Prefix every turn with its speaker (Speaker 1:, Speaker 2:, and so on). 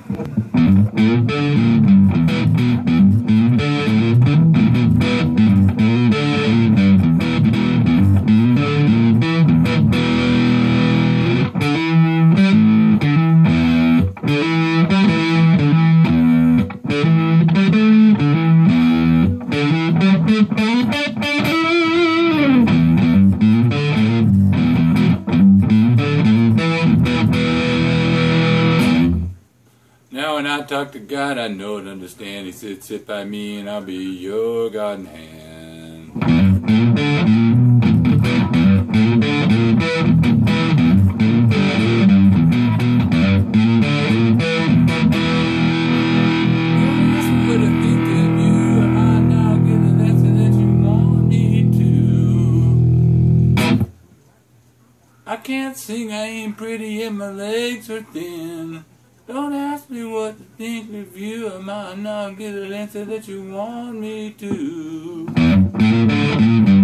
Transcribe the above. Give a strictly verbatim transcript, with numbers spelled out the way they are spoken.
Speaker 1: Now when I talk to God, I know and understand. He said, sit by me and I'll be your God in hand. With an interview, I now get an answer that you want me to. I can't sing, I ain't pretty, and my legs are thin. Don't ask me what to think of you, I might not get an answer that you want me to.